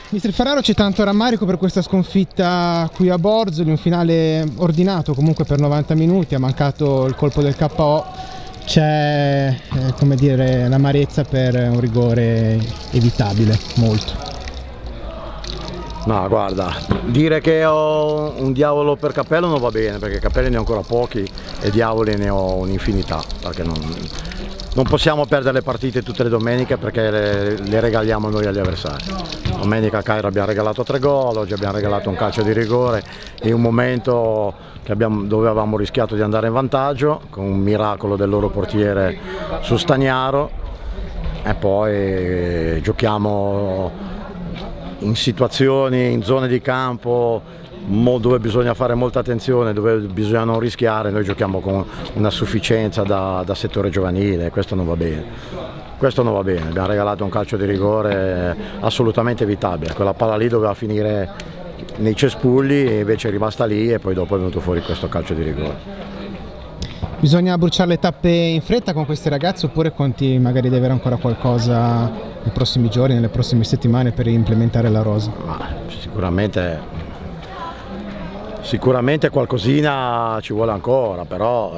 Mister Ferraro, c'è tanto rammarico per questa sconfitta qui a Borzoli, un finale ordinato comunque per 90 minuti, ha mancato il colpo del KO, c'è come dire l'amarezza per un rigore evitabile, molto. Ma guarda, dire che ho un diavolo per Cappello non va bene, perché Cappelli ne ho ancora pochi e diavoli ne ho un'infinità, perché non possiamo perdere le partite tutte le domeniche perché le regaliamo noi agli avversari. Domenica a Cairo abbiamo regalato 3 gol, oggi abbiamo regalato un calcio di rigore in un momento dove avevamo rischiato di andare in vantaggio con un miracolo del loro portiere su Stagnaro, e poi giochiamo in situazioni, in zone di campo dove bisogna fare molta attenzione, dove bisogna non rischiare. Noi giochiamo con una sufficienza da settore giovanile, questo non va bene. Questo non va bene, abbiamo regalato un calcio di rigore assolutamente evitabile, quella palla lì doveva finire nei cespugli e invece è rimasta lì e poi dopo è venuto fuori questo calcio di rigore. Bisogna bruciare le tappe in fretta con questi ragazzi oppure conti magari di avere ancora qualcosa nei prossimi giorni, nelle prossime settimane per implementare la rosa? Ma sicuramente qualcosina ci vuole ancora, però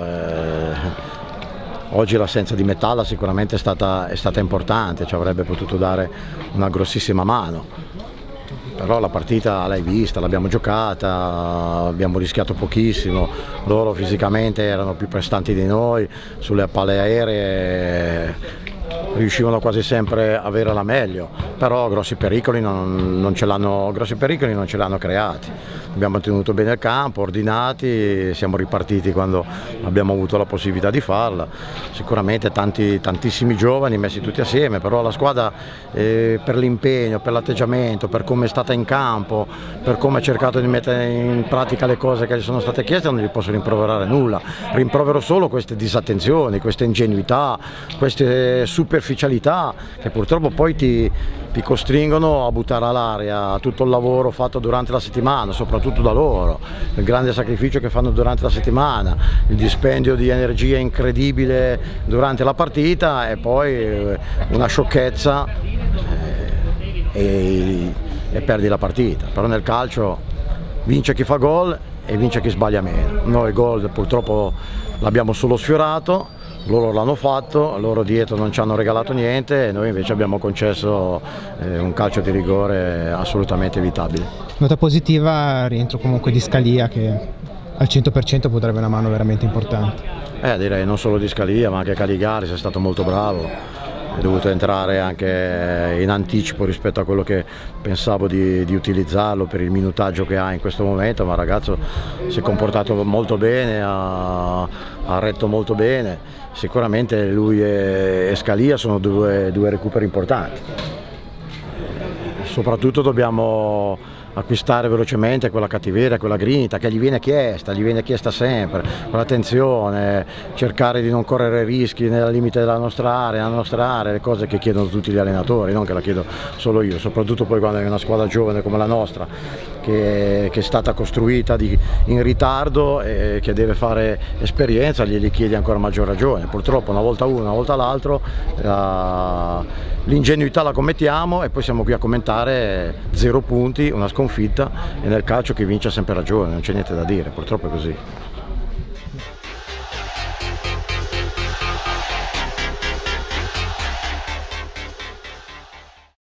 oggi l'assenza di Mettalla sicuramente è stata importante, ci avrebbe potuto dare una grossissima mano, però la partita l'hai vista, l'abbiamo giocata, abbiamo rischiato pochissimo, loro fisicamente erano più prestanti di noi, sulle palle aeree riuscivano quasi sempre a avere la meglio, però grossi pericoli non ce l'hanno creati. Abbiamo tenuto bene il campo, ordinati, siamo ripartiti quando abbiamo avuto la possibilità di farla. Sicuramente tantissimi giovani messi tutti assieme, però la squadra per l'impegno, per l'atteggiamento, per come è stata in campo, per come ha cercato di mettere in pratica le cose che gli sono state chieste, non gli posso rimproverare nulla. Rimprovero solo queste disattenzioni, queste ingenuità, queste superficialità che purtroppo poi ti costringono a buttare all'aria tutto il lavoro fatto durante la settimana, soprattutto da loro, il grande sacrificio che fanno durante la settimana, il dispendio di energia incredibile durante la partita e poi una sciocchezza e perdi la partita. Però nel calcio vince chi fa gol e vince chi sbaglia meno. Noi il gol purtroppo l'abbiamo solo sfiorato, loro l'hanno fatto, loro dietro non ci hanno regalato niente e noi invece abbiamo concesso un calcio di rigore assolutamente evitabile. Nota positiva, rientro comunque di Scalia che al 100% può dare una mano veramente importante. Direi non solo di Scalia ma anche Caligari, sei stato molto bravo. È dovuto entrare anche in anticipo rispetto a quello che pensavo di utilizzarlo per il minutaggio che ha in questo momento, ma il ragazzo si è comportato molto bene, ha retto molto bene. Sicuramente lui e Scalia sono due recuperi importanti. Soprattutto dobbiamo acquistare velocemente quella cattiveria, quella grinta che gli viene chiesta sempre, quell'attenzione, cercare di non correre rischi nel limite della nostra area, le cose che chiedono tutti gli allenatori, non che la chiedo solo io, soprattutto poi quando è una squadra giovane come la nostra che è stata costruita in ritardo e che deve fare esperienza, glieli chiedi ancora maggior ragione. Purtroppo una volta uno, una volta l'altro l'ingenuità la commettiamo e poi siamo qui a commentare 0 punti, una sconfitta, e nel calcio chi vince ha sempre ragione, non c'è niente da dire, purtroppo è così.